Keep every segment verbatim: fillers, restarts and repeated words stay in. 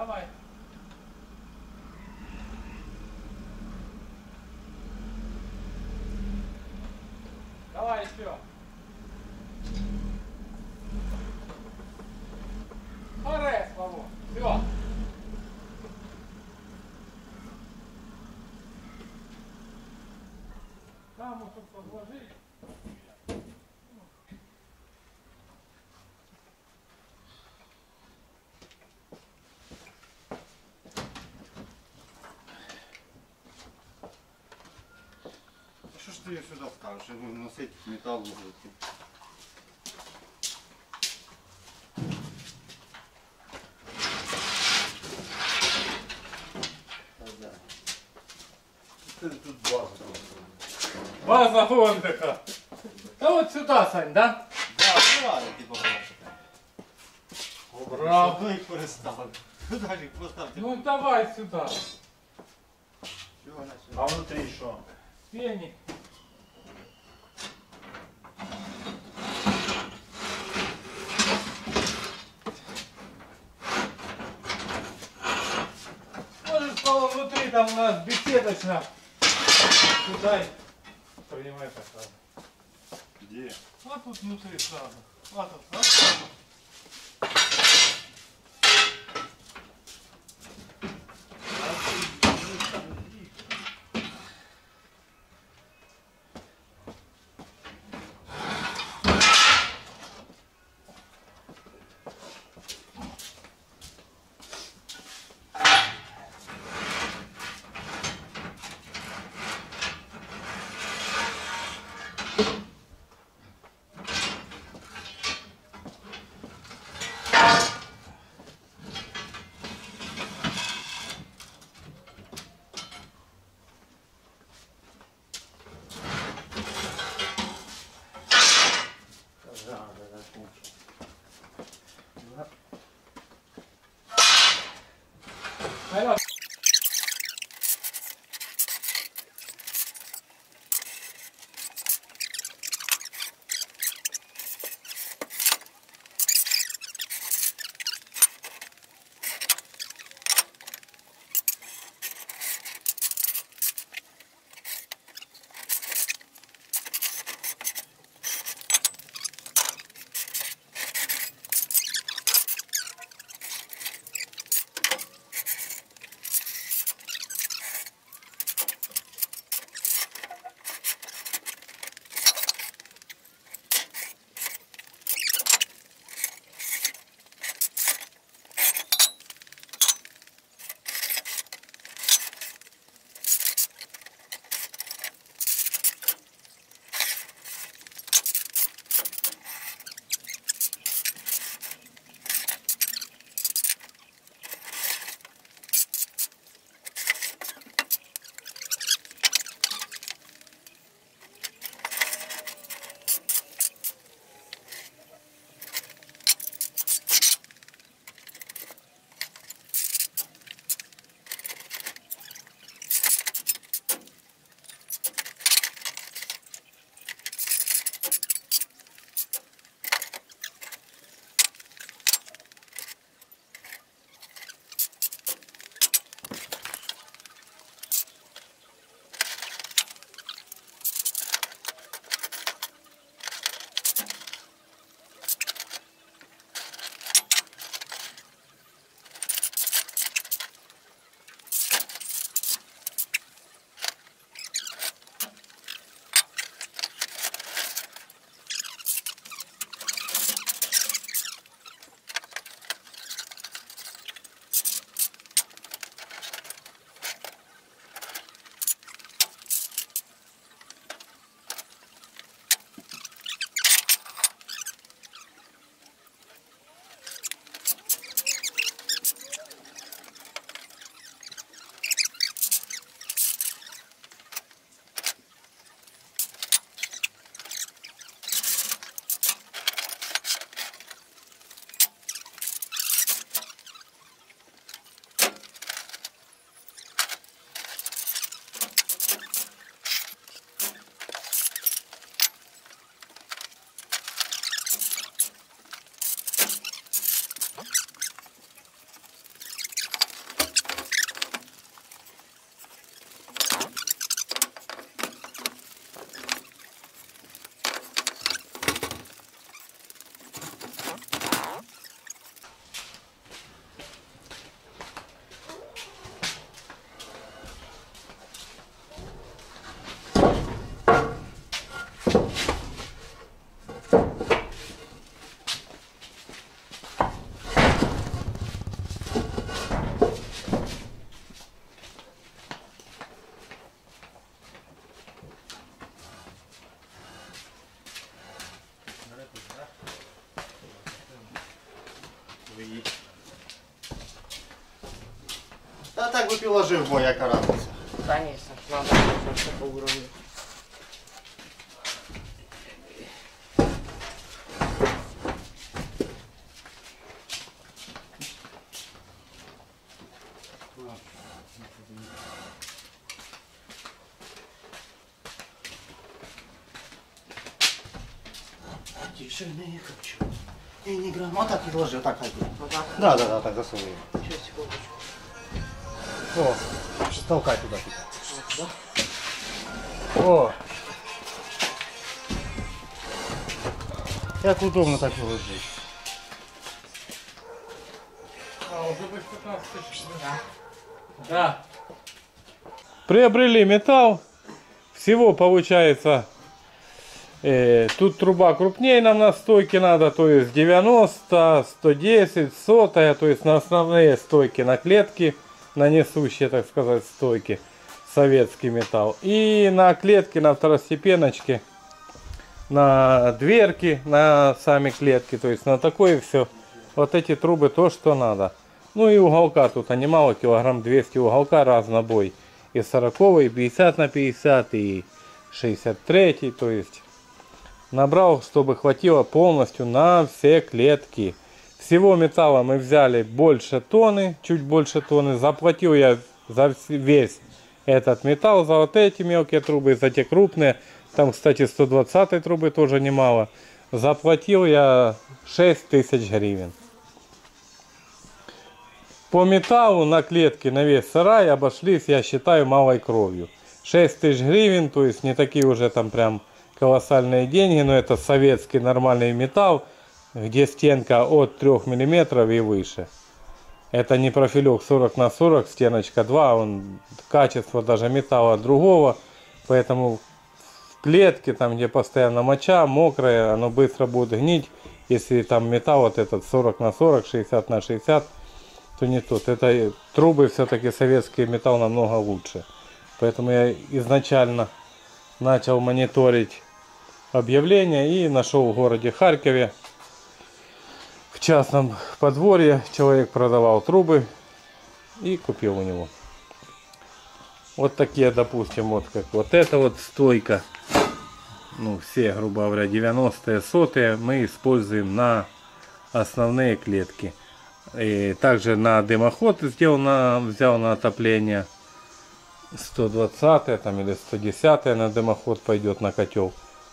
Давай. Давай еще. Харе, Славу. Все. Там, чтобы подложить. Що ж ти її сюди ставиш? Я буду носити метал в руки. Тут база. База вон така. Да вот сюда, Сань, да? Так, правильно ти побачиш. Убрав. Сюди їх перестав. Далі поставте. Ну давай сюда. Чого вона сюди? А внутрі що? Феник. Можешь Слава, внутри там у нас беседочно. Сюда принимай так сразу. Де? А тут внутри сразу. А тут раз. Вперед. Та так би підложив, бо яка разниця. Конечно, надо все по уровню. Тише, не хочу. Я не грамм. Вот так підложи, так хай. Вот так. Да, да, да, так засунув. Сейчас, секундочку. О, толкай туди. Вот сюда. О! Як удобно так положить. А, уже больше пятнадцать тысяч. Да. Да. Приобрели металл. Всего получается, э, тут труба крупнее нам на стойке надо, то есть девяносто, сто десять, сотая, то есть на основные стойки, на клетки, на несущие, так сказать, стойки, советский металл. И на клетки, на второстепеночки, на дверки, на сами клетки, то есть на такое все. Вот эти трубы то, что надо. Ну и уголка тут а немало, килограмм двести уголка разнобой. И сороковый, и пятьдесят на пятьдесят, и шестьдесят три, то есть набрал, чтобы хватило полностью на все клетки. Всего металла мы взяли больше тонны, чуть больше тонны. Заплатил я за весь этот металл, за вот эти мелкие трубы, за те крупные. Там, кстати, сто двадцать трубы тоже немало. Заплатил я шесть тысяч гривен. По металлу на клетке, на весь сарай обошлись, я считаю, малой кровью. шесть тысяч гривен, то есть не такие уже там прям колоссальные деньги, но это советский нормальный металл, где стенка от трёх миллиметров и выше. Это не профилек сорок на сорок, стеночка два, он качество даже металла другого, поэтому в клетке, там где постоянно моча, мокрая, оно быстро будет гнить. Если там металл вот этот сорок на сорок, шестьдесят на шестьдесят, то не тот. Это трубы все-таки советский металл намного лучше. Поэтому я изначально начал мониторить объявления и нашел в городе Харькове в частном подворье человек продавал трубы и купил у него. Вот такие, допустим, вот как вот эта вот стойка. Ну, все, грубо говоря, девяностые, сотые мы используем на основные клетки. И также на дымоход сделал на, взял на отопление. сто двадцать там или сто десять на дымоход пойдет на котел.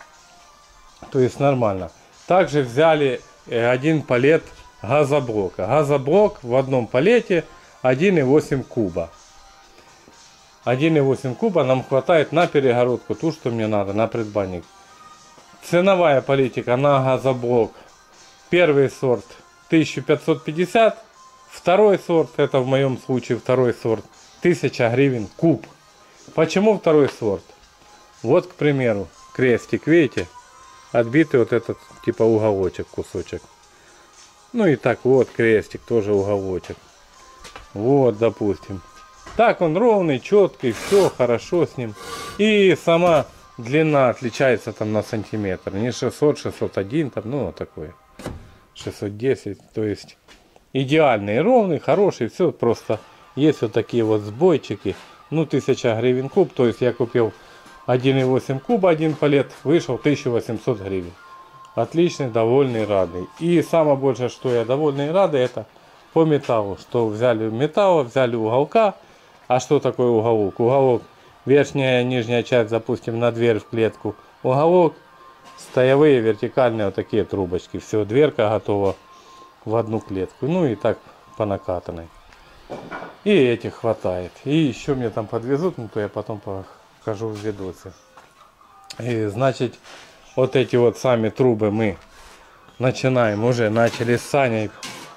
То есть нормально. Также взяли один палет газоблока. Газоблок в одном палете один и восемь куба. один и восемь куба нам хватает на перегородку, ту, что мне надо, на предбанник. Ценовая политика на газоблок. Первый сорт тысяча пятьсот пятьдесят. Второй сорт, это в моем случае второй сорт, тысяча гривен куб. Почему второй сорт? Вот, к примеру, крестик, видите? Отбитый вот этот, типа уголочек, кусочек. Ну и так вот крестик, тоже уголочек. Вот, допустим. Так он ровный, четкий, все хорошо с ним. И сама длина отличается там на сантиметр. Не шестьсот, шестьсот один, там, ну вот такой. шестьсот десять, то есть идеальный, ровный, хороший. Все просто есть вот такие вот сбойчики. Ну, тысяча гривен куб, то есть я купил один и восемь куба, один палет, вышел тысяча восемьсот гривен. Отличный, довольный, радый. И самое большее, что я довольный и радый, это по металлу. Что взяли металла, взяли уголка. А что такое уголок? Уголок, верхняя и нижняя часть, запустим на дверь в клетку. Уголок, стоявые, вертикальные вот такие трубочки. Все, дверка готова в одну клетку. Ну и так по накатанной. И этих хватает. И еще мне там подвезут, ну то я потом покажу в видосе. И значит, вот эти вот сами трубы мы начинаем, уже начали с Саней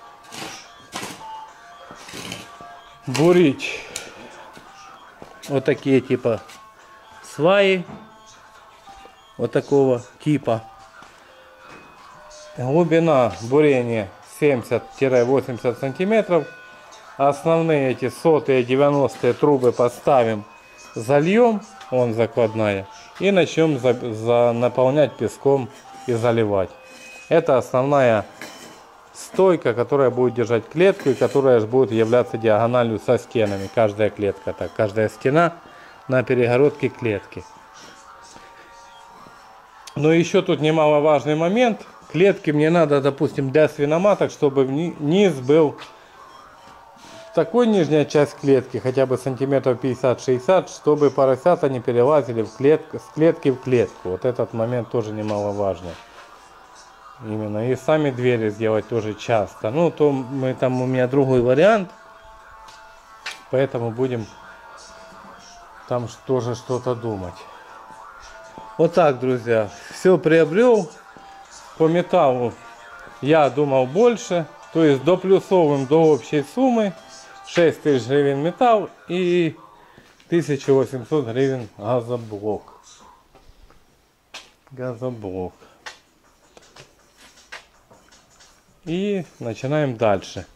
бурить. Вот такие типа сваи. Вот такого типа. Глубина бурения семьдесят-восемьдесят сантиметров. Основные эти сотые, девяностые трубы поставим, зальем, он закладная, и начнем за, за наполнять песком и заливать. Это основная стойка, которая будет держать клетку и которая же будет являться диагональю со стенами. Каждая клетка, так, каждая стена на перегородке клетки. Но еще тут немаловажный момент. Клетки мне надо, допустим, для свиноматок, чтобы низ был такой, нижняя часть клетки, хотя бы сантиметров пятьдесят-шестьдесят, чтобы поросята не перелазили в клетку, с клетки в клетку. Вот этот момент тоже немаловажный. Именно. И сами двери сделать тоже часто. Ну, то мы там, у меня другой вариант. Поэтому будем там тоже что-то думать. Вот так, друзья. Все приобрел. По металлу я думал больше. То есть до плюсовым, до общей суммы шесть тысяч гривен металл и тысяча восемьсот гривен газоблок. Газоблок. И начинаем дальше.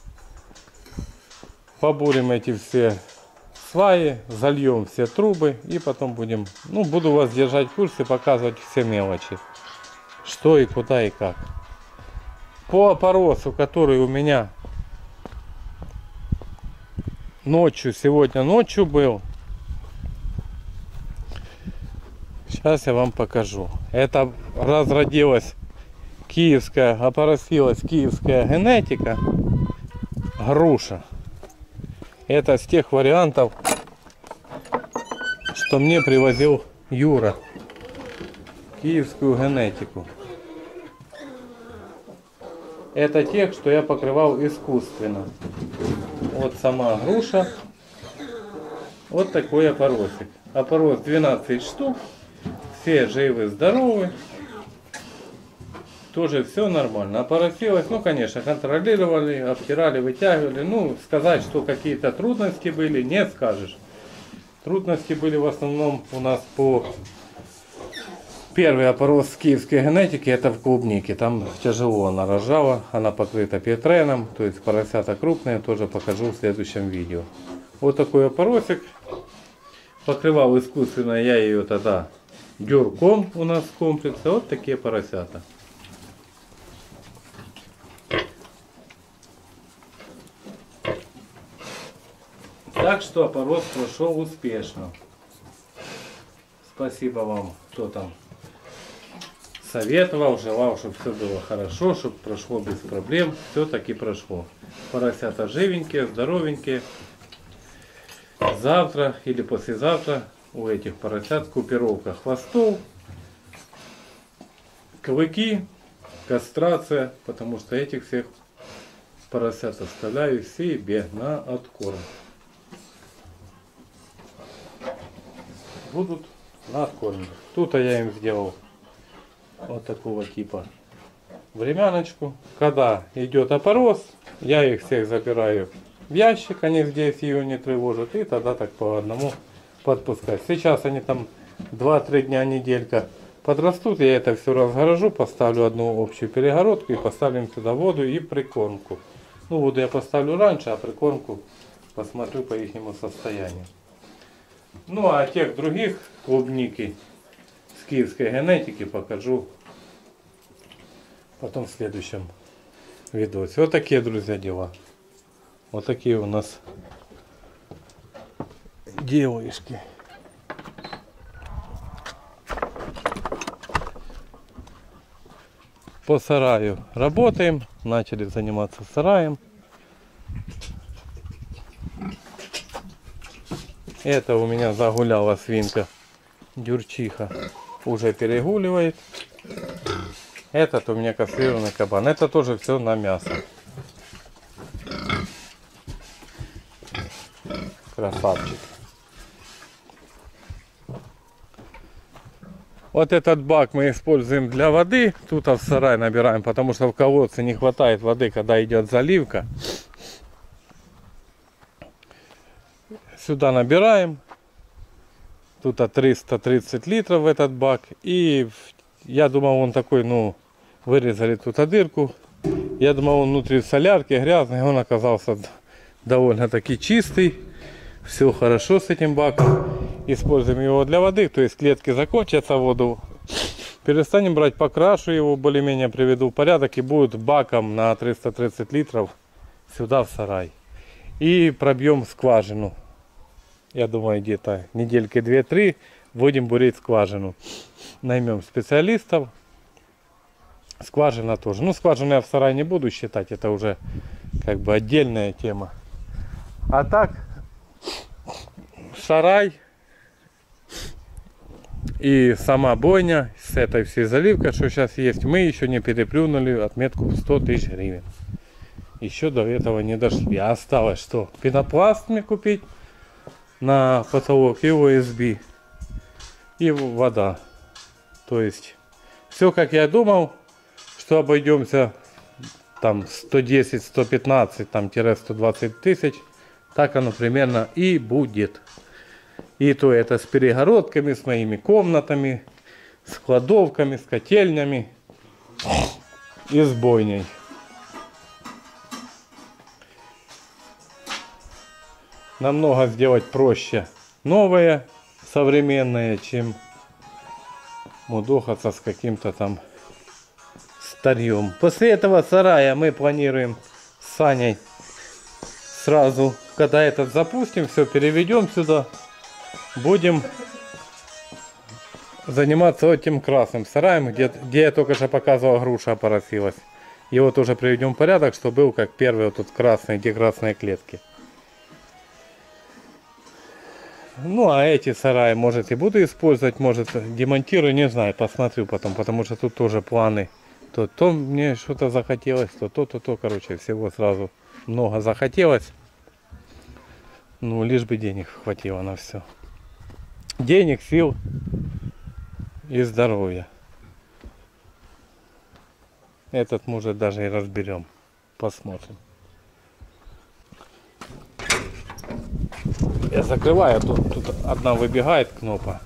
Побурим эти все сваи, зальем все трубы и потом будем, ну, буду вас держать в курсе, показывать все мелочи. Что и куда и как. По опоросу, который у меня ночью, сегодня ночью был. Сейчас я вам покажу. Это разродилась киевская, опоросилась киевская генетика. Груша. Это с тех вариантов, что мне привозил Юра. Киевскую генетику. Это тех, что я покрывал искусственно. Вот сама груша. Вот такой опоросик. Опорос двенадцать штук. Все живы, здоровы. Тоже все нормально. Опоросилось, ну, конечно, контролировали, обтирали, вытягивали. Ну, сказать, что какие-то трудности были, не скажешь. Трудности были в основном у нас по... Первый опорос киевской генетики, это в клубнике. Там тяжело она рожала, она покрыта петреном. То есть поросята крупные, тоже покажу в следующем видео. Вот такой опоросик. Покрывал искусственно я ее тогда дюрком у нас в комплексе. Вот такие поросята. Так что опорос прошел успешно. Спасибо вам, кто там советовал, желал, чтобы все было хорошо, чтобы прошло без проблем. Все-таки прошло. Поросята живенькие, здоровенькие. Завтра или послезавтра у этих поросят купировка хвостов, клыки, кастрация, потому что этих всех поросят оставляю себе на откорм. Будут на откорм. Тут я им сделал вот такого типа времяночку. Когда идет опорос, я их всех забираю в ящик, они здесь ее не тревожат, и тогда так по одному подпускать. Сейчас они там два-три дня, неделька подрастут, я это все разгорожу, поставлю одну общую перегородку и поставим сюда воду и прикормку. Ну, воду я поставлю раньше, а прикормку посмотрю по ихнему состоянию. Ну, а тех других клубники с киевской генетики покажу потом в следующем видосе. Вот такие, друзья, дела. Вот такие у нас девушки. По сараю работаем. Начали заниматься сараем. Это у меня загуляла свинка дюрчиха. Уже перегуливает. Этот у меня кастрированный кабан. Это тоже все на мясо. Красавчик. Вот этот бак мы используем для воды. Тут в сарай набираем, потому что в колодце не хватает воды, когда идет заливка. Сюда набираем. Тут триста тридцать литров в этот бак. И я думал, он такой, ну, вырезали тут дырку. Я думал, он внутри в солярке грязный. Он оказался довольно-таки чистый. Все хорошо с этим баком. Используем его для воды. То есть клетки закончатся, воду Перестанем брать, покрашу его, более-менее приведу в порядок и будет баком на триста тридцать литров сюда в сарай. И пробьем скважину. Я думаю, где-то недельки две-три будем бурить скважину. Наймем специалистов. Скважина тоже. Ну, скважину я в сарай не буду считать, это уже как бы отдельная тема. А так, сарай и сама бойня с этой всей заливкой, что сейчас есть, мы еще не переплюнули отметку в сто тысяч гривен. Еще до этого не дошли. А осталось что? Пенопласт мне купить на потолок и о эс би. И вода. То есть, все как я думал, что обойдемся там сто десять сто пятнадцать там сто двадцать тысяч. Так оно примерно и будет. И то это с перегородками, с моими комнатами, с кладовками, с котельнями и с бойней. Намного сделать проще новое, современное, чем мудохаться с каким-то там старьем. После этого сарая мы планируем с Саней сразу, когда этот запустим, все переведем сюда, будем заниматься этим красным сараем, где, где я только что показывал, груша опоросилась. Его тоже приведем в порядок, чтобы был как первый вот тут красный, где красные клетки. Ну а эти сараи, может, и буду использовать, может, демонтирую, не знаю, посмотрю потом, потому что тут тоже планы. То, то мне что-то захотелось, то, то, то, то, короче, всего сразу много захотелось. Ну, лишь бы денег хватило на все. Денег, сил и здоровья. Этот, может, даже и разберем. Посмотрим. Я закрываю, тут, тут одна выбегает кнопка.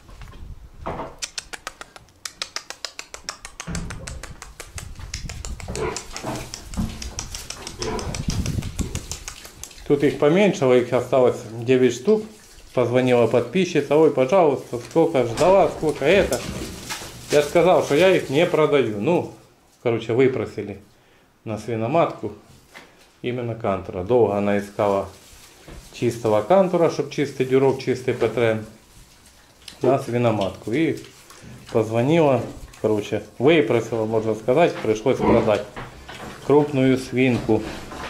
Тут их поменьшало, их осталось девять штук. Позвонила подписчица: ой, пожалуйста, сколько ждала, сколько это. Я сказал, что я их не продаю. Ну, короче, выпросили на свиноматку именно кантора. Долго она искала чистого кантора, чтобы чистый дюрок, чистый петрен, на свиноматку. И позвонила, короче, выпросила, можно сказать, пришлось продать крупную свинку.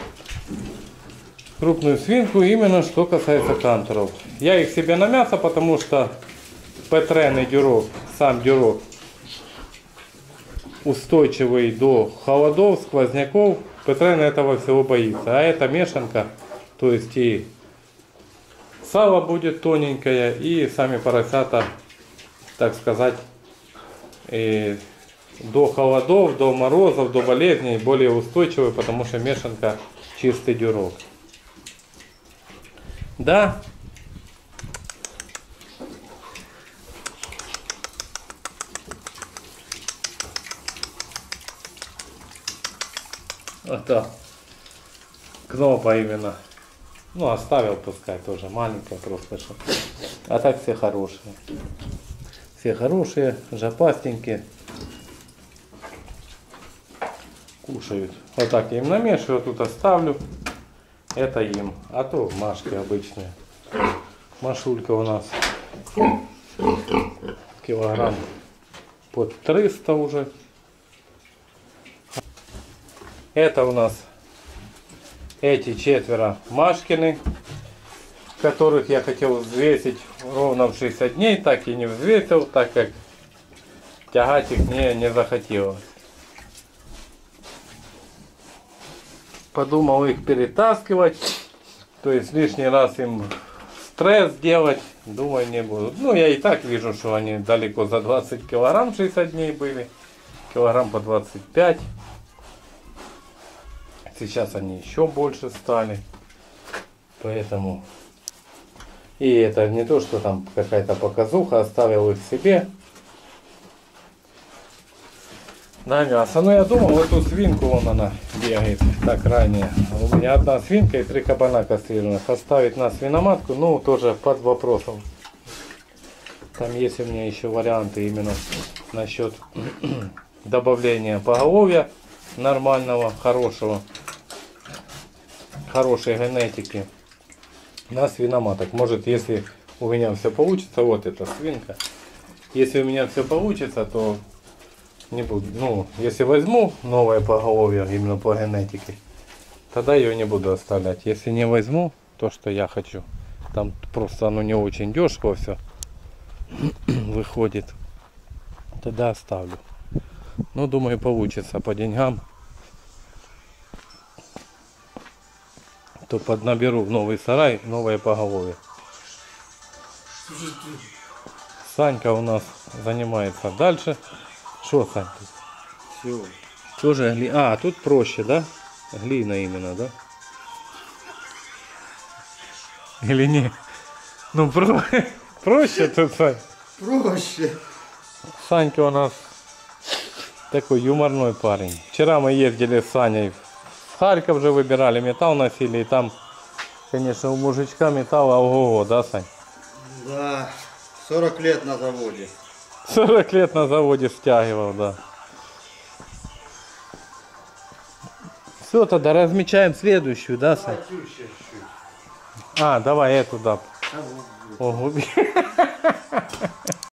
Крупную свинку именно что касается канторов. Я их себе на мясо, потому что петрен и дюрок, сам дюрок устойчивый до холодов, сквозняков. Петрен этого всего боится. А эта мешанка, то есть и сало будет тоненькое, и сами поросята, так сказать, и до холодов, до морозов, до болезней более устойчивый, потому что мешанка чистый дюрок. Да. Вот так. Кнопка именно. Ну, оставил, пускай тоже маленькая, просто что. А так все хорошие. Все хорошие, жопастенькие. Кушают. Вот так я им намешиваю, тут оставлю. Это им. А то машки обычные. Машулька у нас килограмм под триста уже. Это у нас эти четверо Машкины, которых я хотел взвесить ровно в шестьдесят дней, так и не взвесил, так как тягать их мне не захотелось. Подумал их перетаскивать, то есть лишний раз им стресс делать, думаю, не буду. Ну, я и так вижу, что они далеко за двадцать килограмм шестьдесят дней были, килограмм по двадцать пять. Сейчас они еще больше стали, поэтому и это не то, что там какая-то показуха, оставил их себе на мясо. Но я думал, эту свинку вон она бегает так ранее. У меня одна свинка и три кабана кастрированных. Оставить на свиноматку, ну тоже под вопросом. Там есть у меня еще варианты именно насчет добавления поголовья нормального, хорошего, хорошей генетики на свиноматок. Может, если у меня все получится, вот эта свинка, если у меня все получится, то не буду, ну, если возьму новое поголовье именно по генетике, тогда ее не буду оставлять. Если не возьму то, что я хочу, там просто оно не очень дешево все выходит, тогда оставлю. Ну, думаю, получится по деньгам. То поднаберу в новый сарай новое поголовье. Санька у нас занимается дальше. Что, Санька? Все. Тоже гли... А, тут проще, да? Глина именно, да? Или не? Ну, про... проще тут, Сань. Проще. Санька у нас такой юморной парень. Вчера мы ездили с Саней в Харьков, же выбирали металл, носили, и там, конечно, у мужичка металла ого-го, да, Сань? Да. сорок лет на заводе. сорок лет на заводе стягивал, да. Все, тогда размечаем следующую, да, Сань? А, давай эту, да. Ого.